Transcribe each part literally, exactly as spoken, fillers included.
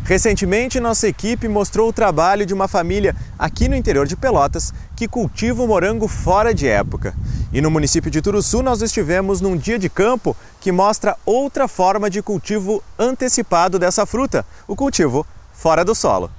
Recentemente, nossa equipe mostrou o trabalho de uma família aqui no interior de Pelotas que cultiva o morango fora de época. E no município de Turuçu nós estivemos num dia de campo que mostra outra forma de cultivo antecipado dessa fruta, o cultivo fora do solo.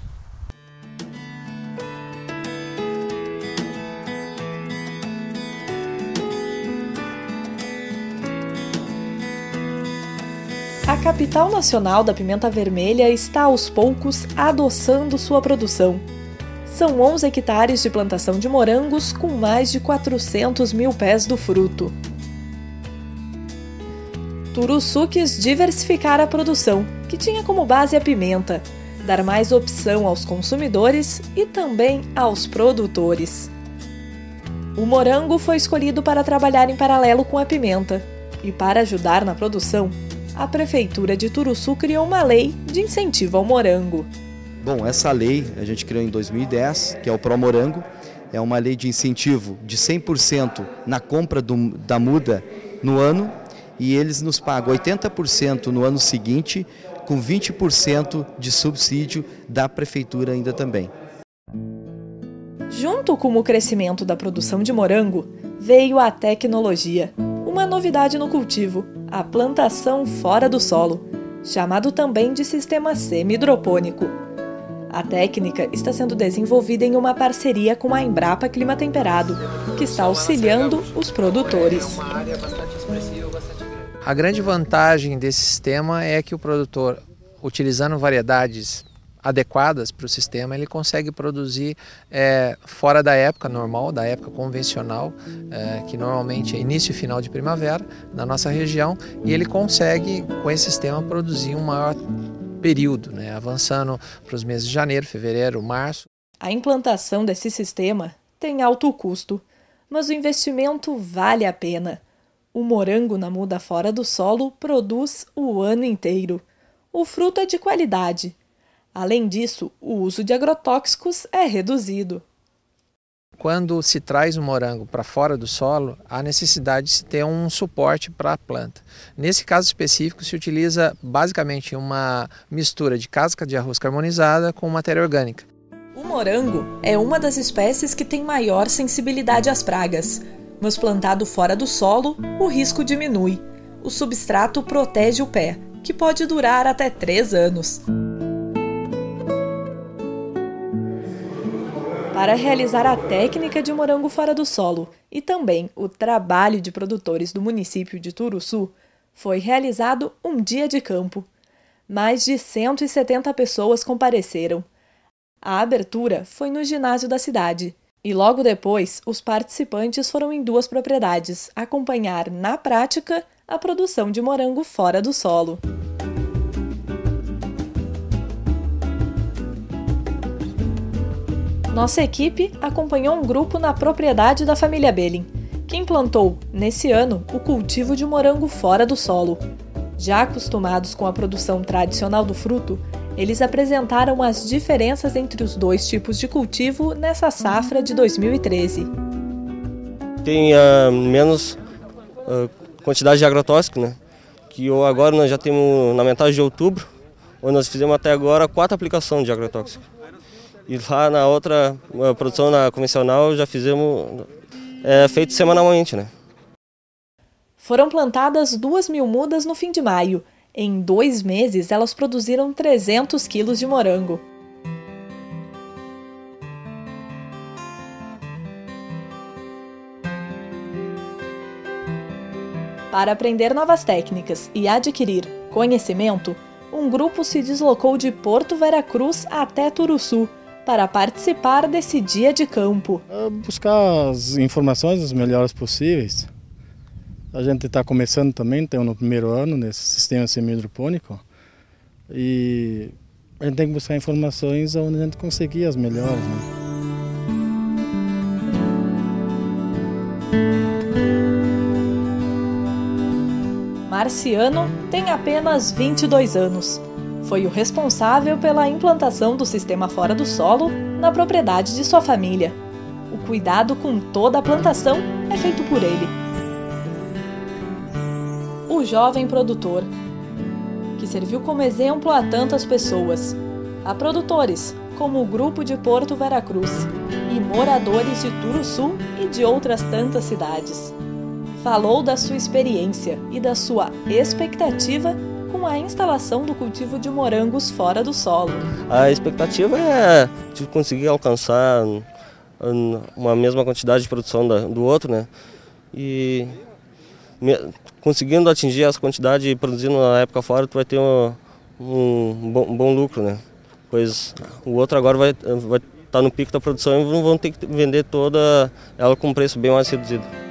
A capital nacional da pimenta vermelha está aos poucos adoçando sua produção. São onze hectares de plantação de morangos com mais de quatrocentos mil pés do fruto. Turuçu quis diversificar a produção, que tinha como base a pimenta, dar mais opção aos consumidores e também aos produtores. O morango foi escolhido para trabalhar em paralelo com a pimenta e, para ajudar na produção, a Prefeitura de Turuçu criou uma lei de incentivo ao morango. Bom, essa lei a gente criou em dois mil e dez, que é o Promorango. É uma lei de incentivo de cem por cento na compra do, da muda no ano, e eles nos pagam oitenta por cento no ano seguinte, com vinte por cento de subsídio da Prefeitura ainda também. Junto com o crescimento da produção de morango, veio a tecnologia, uma novidade no cultivo, a plantação fora do solo, chamado também de sistema semi-hidropônico. A técnica está sendo desenvolvida em uma parceria com a Embrapa Clima Temperado, que está auxiliando os produtores. A grande vantagem desse sistema é que o produtor, utilizando variedades adequadas para o sistema, ele consegue produzir é, fora da época normal, da época convencional, é, que normalmente é início e final de primavera na nossa região, e ele consegue, com esse sistema, produzir um maior período, né, avançando para os meses de janeiro, fevereiro, março. A implantação desse sistema tem alto custo, mas o investimento vale a pena. O morango na muda fora do solo produz o ano inteiro. O fruto é de qualidade. Além disso, o uso de agrotóxicos é reduzido. Quando se traz o morango para fora do solo, há necessidade de se ter um suporte para a planta. Nesse caso específico, se utiliza basicamente uma mistura de casca de arroz carbonizada com matéria orgânica. O morango é uma das espécies que tem maior sensibilidade às pragas, mas plantado fora do solo, o risco diminui. O substrato protege o pé, que pode durar até três anos. Para realizar a técnica de morango fora do solo e também o trabalho de produtores do município de Turuçu, foi realizado um dia de campo. Mais de cento e setenta pessoas compareceram. A abertura foi no ginásio da cidade e logo depois os participantes foram em duas propriedades acompanhar na prática a produção de morango fora do solo. Nossa equipe acompanhou um grupo na propriedade da família Belling, que implantou, nesse ano, o cultivo de morango fora do solo. Já acostumados com a produção tradicional do fruto, eles apresentaram as diferenças entre os dois tipos de cultivo nessa safra de dois mil e treze. Tem uh, menos uh, quantidade de agrotóxico, né? Que agora nós já temos na metade de outubro, onde nós fizemos até agora quatro aplicações de agrotóxico. E lá na outra a produção na convencional já fizemos, é feito semanalmente, né? Foram plantadas duas mil mudas no fim de maio. Em dois meses, elas produziram trezentos quilos de morango. Para aprender novas técnicas e adquirir conhecimento, um grupo se deslocou de Porto Vera Cruz até Turuçu para participar desse dia de campo. Buscar as informações as melhores possíveis. A gente está começando também, estamos no primeiro ano nesse sistema semi-hidropônico, e a gente tem que buscar informações onde a gente conseguir as melhores, né? Marciano tem apenas vinte e dois anos. Foi o responsável pela implantação do sistema fora do solo na propriedade de sua família. O cuidado com toda a plantação é feito por ele. O jovem produtor, que serviu como exemplo a tantas pessoas, a produtores, como o Grupo de Porto Veracruz, e moradores de Turuçu e de outras tantas cidades. Falou da sua experiência e da sua expectativa com a instalação do cultivo de morangos fora do solo. A expectativa é de conseguir alcançar uma mesma quantidade de produção do outro, né? E conseguindo atingir essa quantidade e produzindo na época fora, tu vai ter um, um, bom, um bom lucro, né? Pois o outro agora vai vai estar no pico da produção e vão ter que vender toda ela com um preço bem mais reduzido.